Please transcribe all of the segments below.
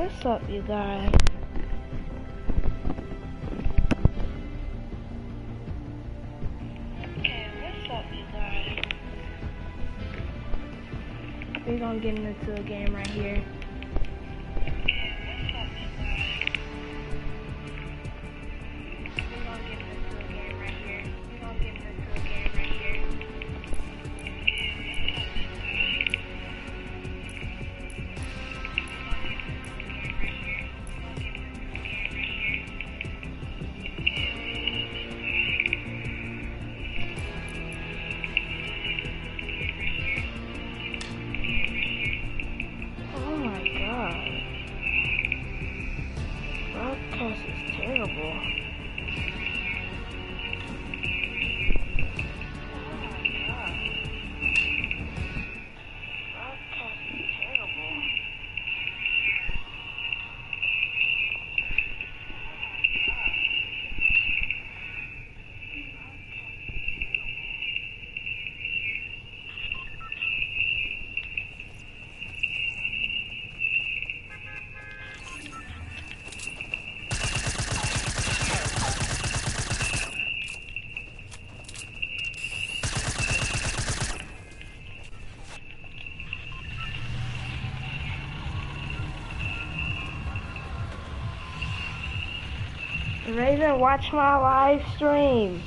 What's up, you guys? We're gonna get into a game right here. Oh my god. Broadcast is terrible. Raven, watch my live stream.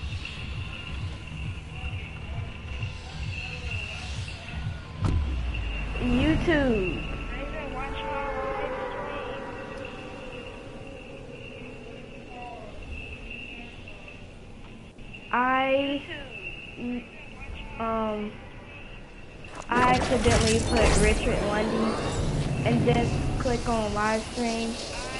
YouTube. Raven, watch my live stream. I accidentally put Richard Lundy and then click on live stream.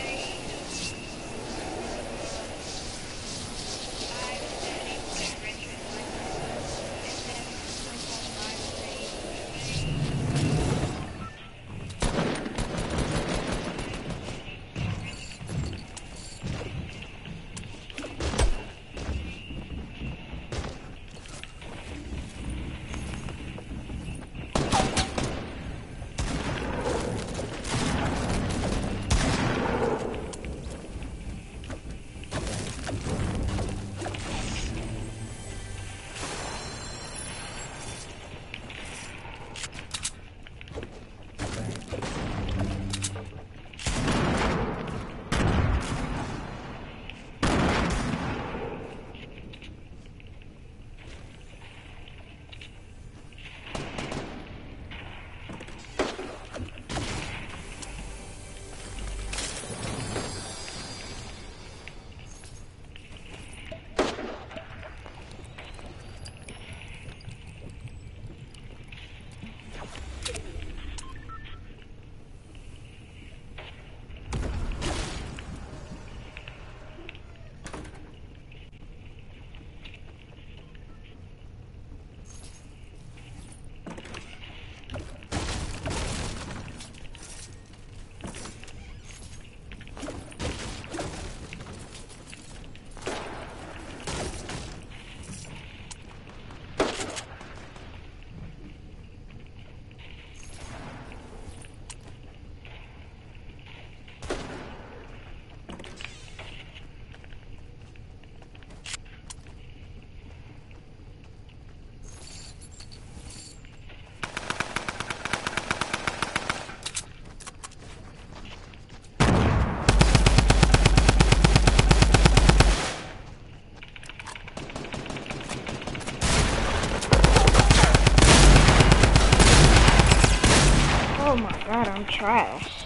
Oh my god, I'm trash.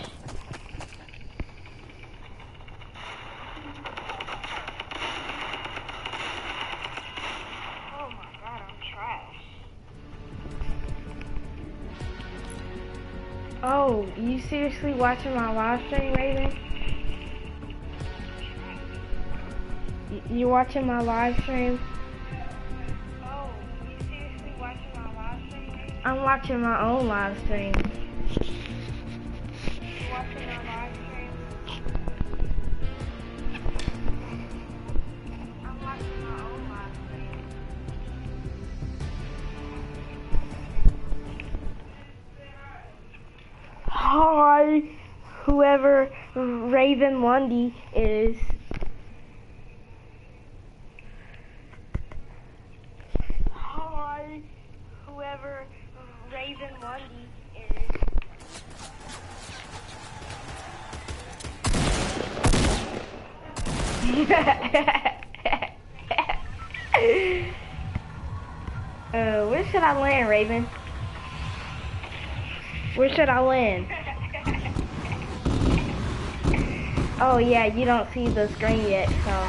Oh my god, I'm trash. Oh, you seriously watching my live stream, Raven? You watching my live stream? Oh, you seriously watching my live stream, Raven? I'm watching my own live stream. Watching our live stream. I'm watching my own live stream. Hi, whoever Raven Lundy is. Hi, whoever Raven Lundy is. Where should I land, Raven? Where should I land? Oh yeah, you don't see the screen yet, so.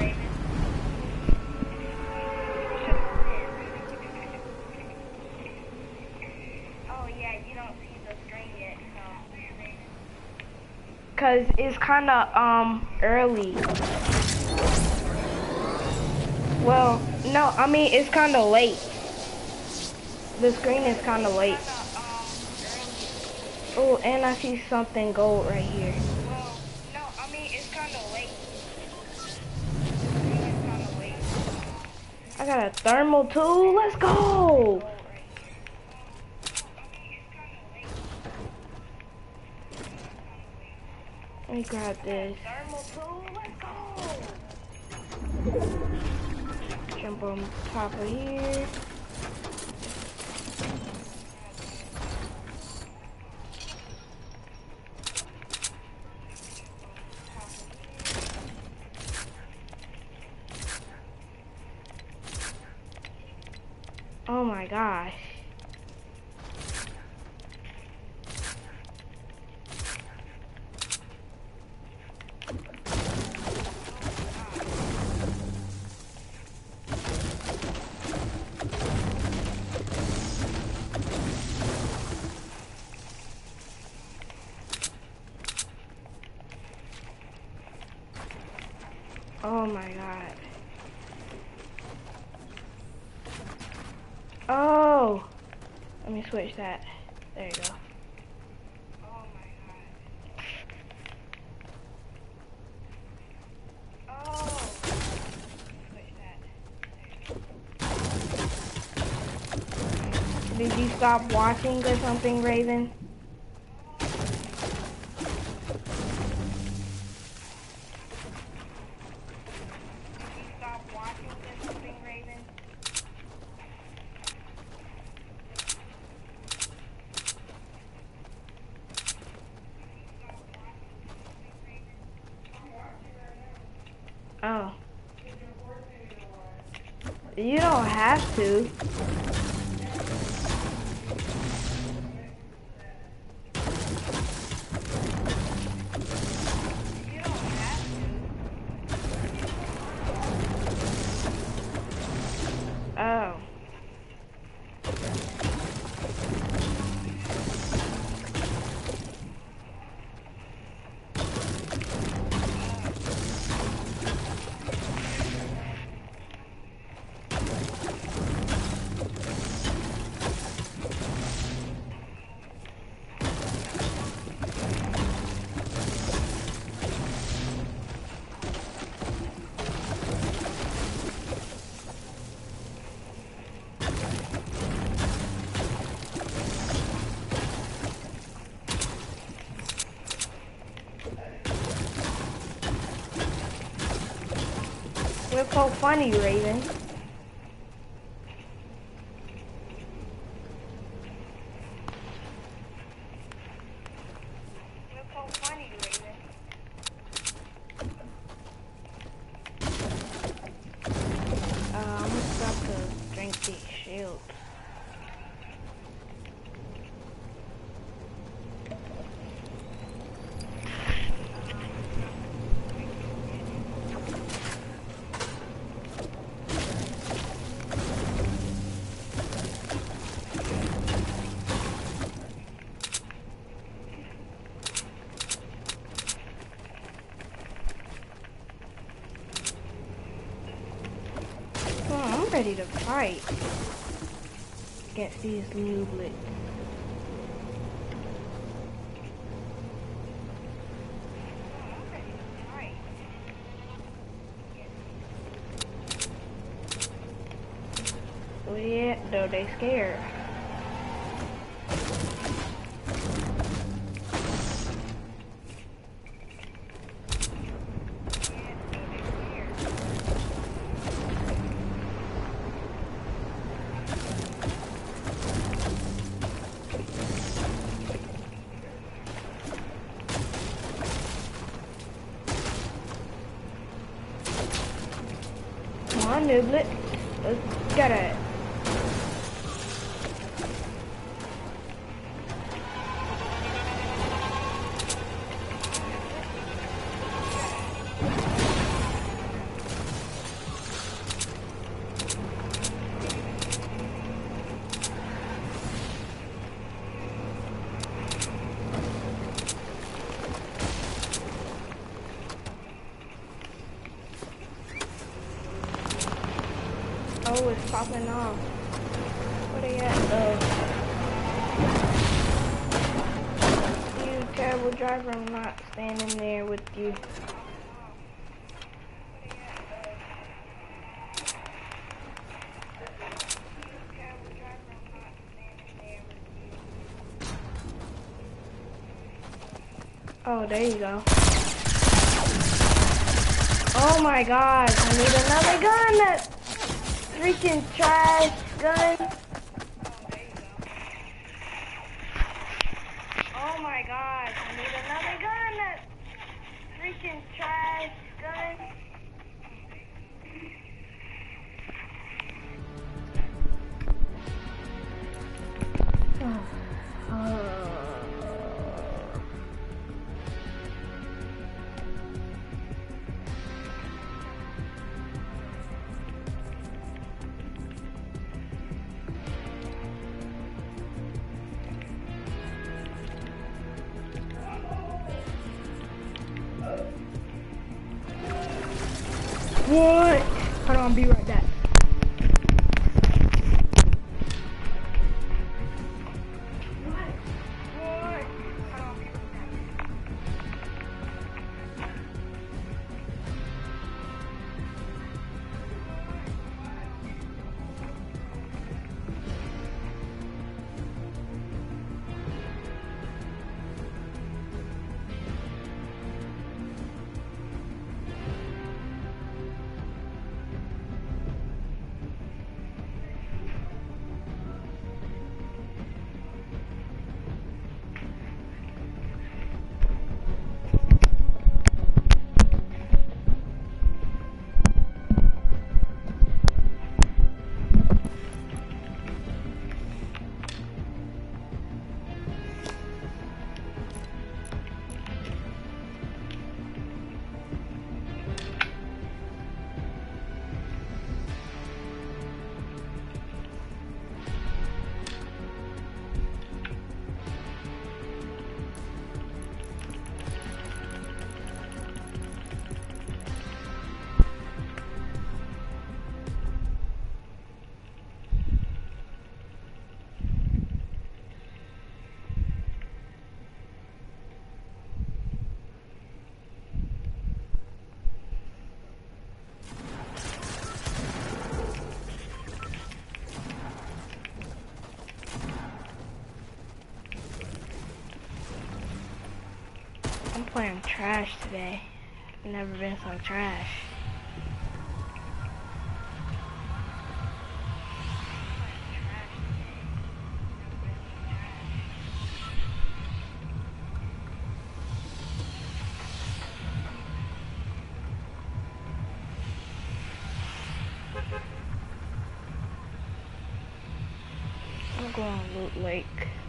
Oh yeah, you don't see the screen yet, so. Cause it's kinda early. Well, no, I mean it's kinda late. The screen is kinda late. Oh, and I see something gold right here. Well, no, I mean it's kinda late. I got a thermal too. Let's go. Let me grab this. Jump on top of here. Oh my gosh. Oh my god. Oh! Let me switch that. There you go. Oh my god. Oh! Switch that. Did you stop watching or something, Raven? Oh. You don't have to. Oh. You're so funny, Raven. You're so funny, Raven. I'm about to drink these shields. I'm ready to fight against these nooblets. Oh yeah, though they scared. on, Nooblet. Let's get it. Oh, it's popping off. Where they at? You terrible driver, I'm not standing there with you. Oh, there you go. Oh my gosh, I need another gun. That freaking trash gun. Oh my gosh, I need another gun. That freaking trash gun. What? Hold on, be right back. I'm playing trash today. I've never been so trash. I'm going to Loot Lake.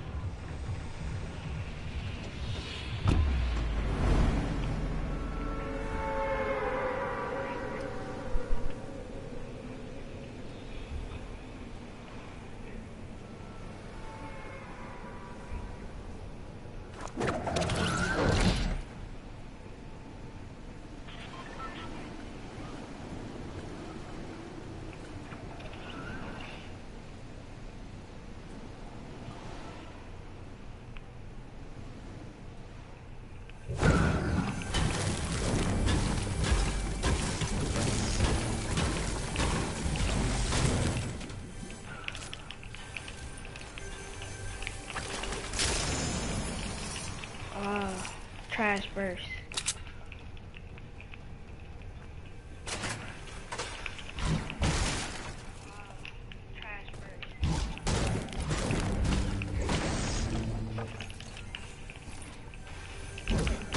Trash first.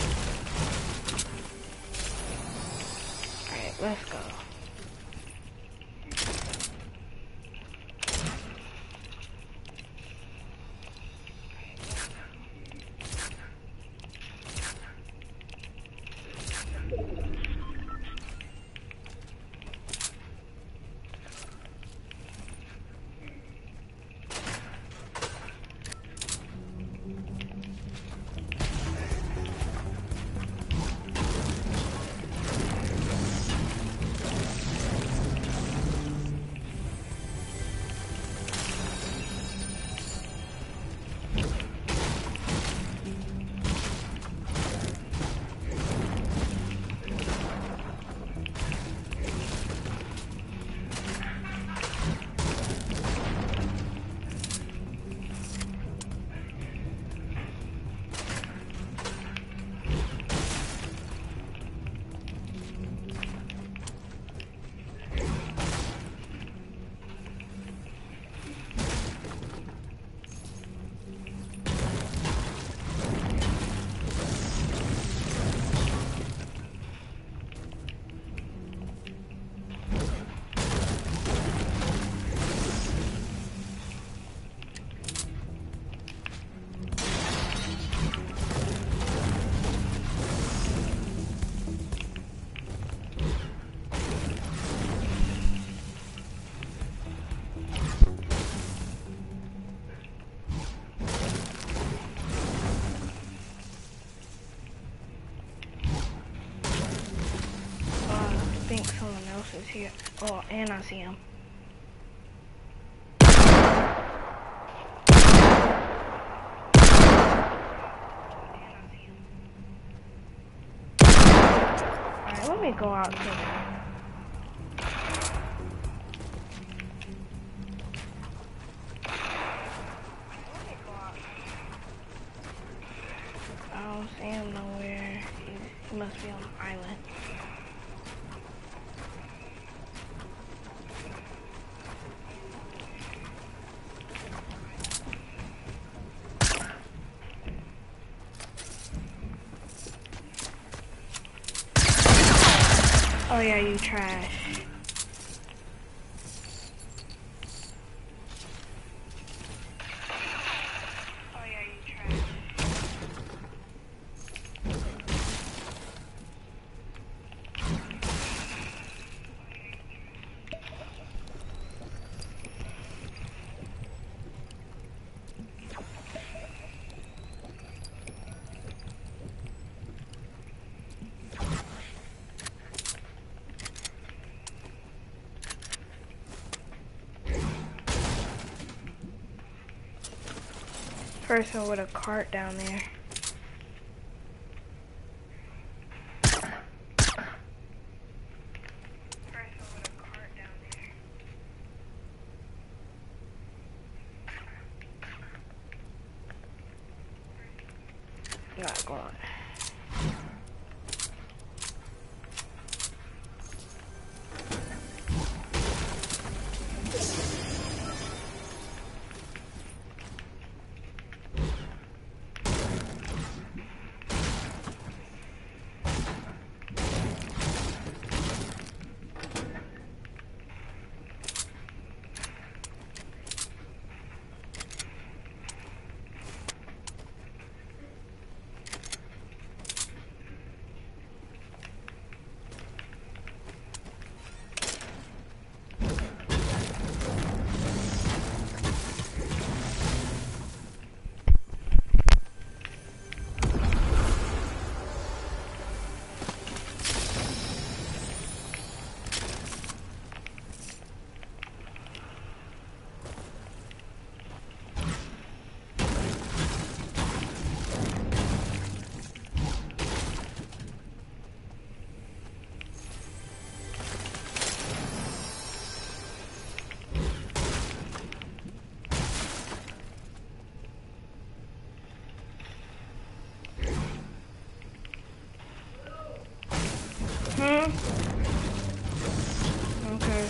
Alright, let's go. think someone else is here. Oh, and I see him. Alright, let me go out to them. I don't see him nowhere. He must be on the island. Oh yeah, you trash. Oh yeah, you trash. Person with a cart down there. Person with a cart down there. Not going. Okay.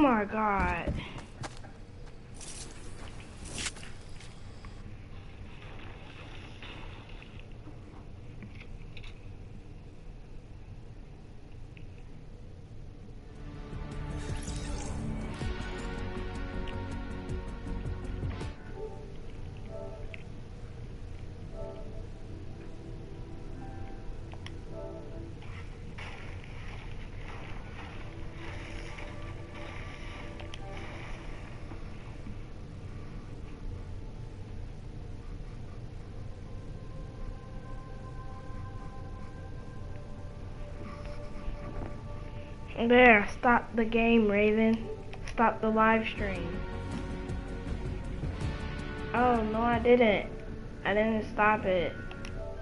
my god. There, stop the game, Raven. Stop the live stream. Oh, no, I didn't. I didn't stop it.